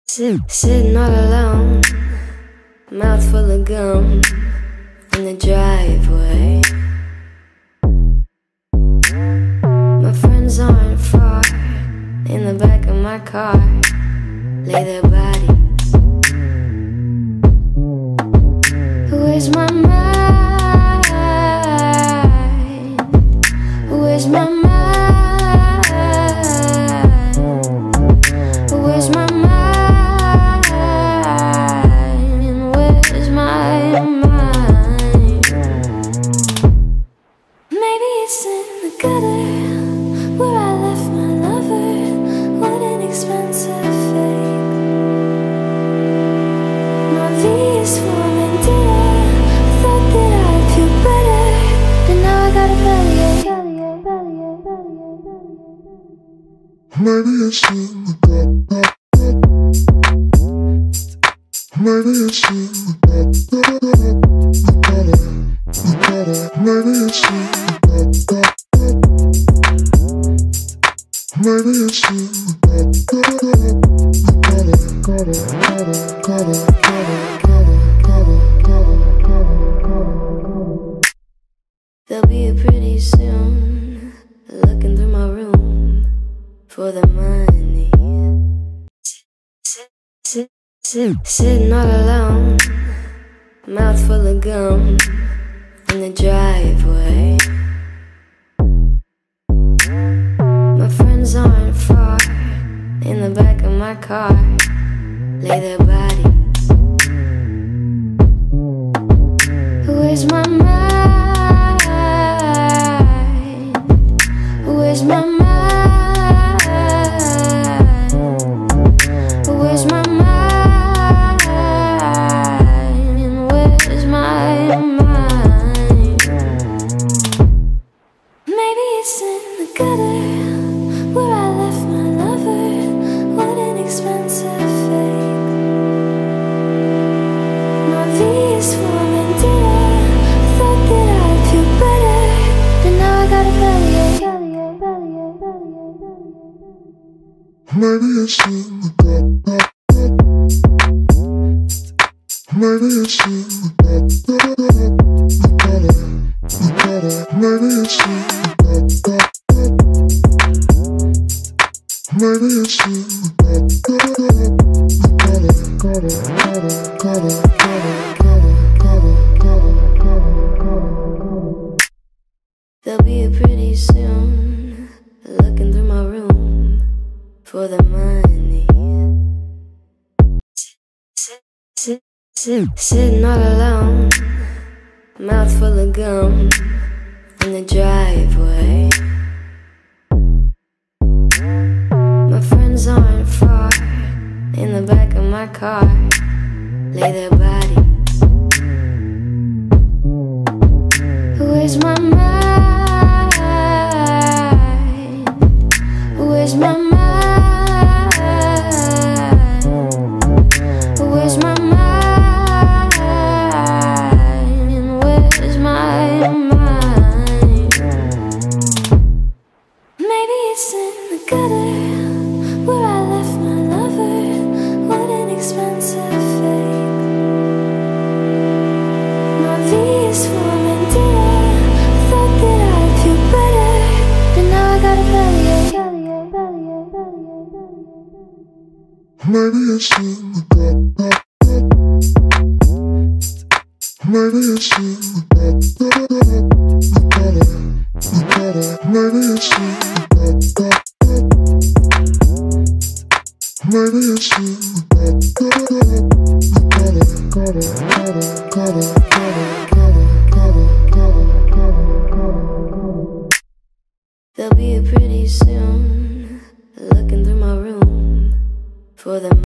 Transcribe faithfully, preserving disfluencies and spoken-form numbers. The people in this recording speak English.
Sit, sitting all alone, mouth full of gum in the driveway. My friends aren't far, in the back of my car lay their bodies. Where's my mind? Where's my mind? Where's my mind? Where's my mind? Maybe it's in the gutter where I left my lover. What an expensive fate. My V is for Vendetta. Thought that I'd feel better, and now I got a bellyache. Maybe it's in the gutter. Maybe it's in the gutter. Maybe it's in the gutter. Maybe it's in the gutter. They'll be here pretty soon, looking through my room for the money. Sit, sit, sit, sitting all alone, mouth full of gum in the driveway. My friends aren't far, in the back of my car lay their bodies. Where's my mind? Where's my mind? Where's my mind? Where's my mind? Maybe it's in the gutter where I left my lover. What an expensive fate. My V is for Vendetta. Thought that I'd feel better, and now I got a bellyache. Maybe it's in the gutter. Maybe it's in the gutter. Maybe it's in the gutter. Maybe it's in the gutter. They'll be here pretty soon, looking through my room for the money. Sit, sit, sit, sitting all alone, mouth full of gum in the driveway. My friends aren't far, in the back of my car lay their bodies. Where's my mind? Where's my mind? Where's my mind? Where's my mind? Maybe it's in the gutter where I left my lover. What an expensive fate. My V is for Vendetta. Thought that I'd feel better, and now I got a bellyache. Maybe it's in the gutter. Maybe it's in the gutter. Maybe it's in the gutter. Maybe it's in the gutter. They'll be here pretty soon, looking through my room for the